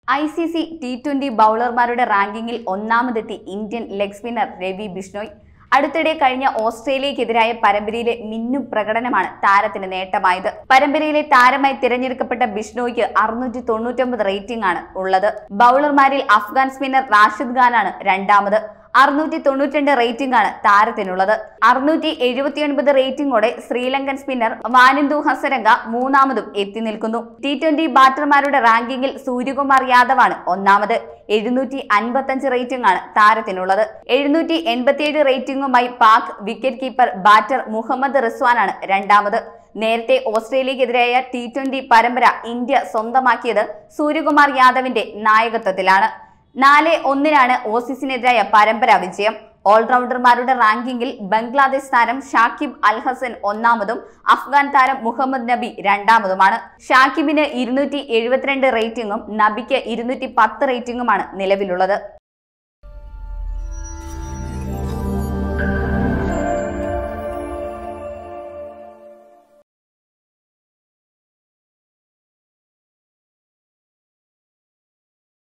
ICC T20 ബൗളർമാരുടെ റാങ്കിങ്ങിൽ ഒന്നാമതെത്തി Indian leg spinner Ravi Bishnoi. അടുത്തിടെ കഴിഞ്ഞ ഓസ്ട്രേലിയക്കെതിരായ പരമ്പരയിലെ മിന്നും പ്രകടനമാണ് താരത്തിന് നേട്ടമായത്. പരമ്പരയിലെ താരമായി തിരഞ്ഞെടുക്കപ്പെട്ട ബിഷ്ണോയ്ക്ക് 699 റേറ്റിംഗ് ആണ് ഉള്ളത്. ബൗളർമാരിൽ അഫ്ഗാൻ സ്പിന്നർ റാഷിദ് ഖാനാണ് രണ്ടാമത്. 692 റേറ്റിംഗ് ആണ് താരത്തിനുള്ളത്. 679 റേറ്റിംഗോടെ ശ്രീലങ്കൻ സ്പിന്നർ വാനിന്ദു ഹസരംഗ മൂന്നാമതും എത്തി നിൽക്കുന്നു. T20 ബാറ്റർമാരുടെ റാങ്കിങ്ങിൽ സൂര്യകുമാർ യാദവാണ് ഒന്നാമത്. 755 റേറ്റിംഗ് ആണ് താരത്തിനുള്ളത്. 787 റേറ്റിംഗുമായി Pak wicket keeper batter Muhammad റിസ്വാനാണ് രണ്ടാമത്. നേരത്തെ ഓസ്ട്രേലിയക്കെതിരായ T20 പരമ്പര ഇന്ത്യ സ്വന്തമാക്കിയത് സൂര്യകുമാർ യാദവിന്റെ നായകത്വത്തിലാണ്. 4-1 ഓസീസിനെതിരായ പരമ്പര വിജയം. ഓൾറൗണ്ടർമാരുടെ റാങ്കിങ്ങിൽ ബംഗ്ലാദേശ് താരം ഷാക്കിബ് അൽ ഹസൻ ഒന്നാമതും അഫ്ഗാൻ താരം മുഹമ്മദ് നബി രണ്ടാമതുമാണ്. ഷാക്കിബിന് 272 റേറ്റിംഗും നബിക്ക് 210 റേറ്റിംഗുമാണ് നിലവിലുള്ളത്.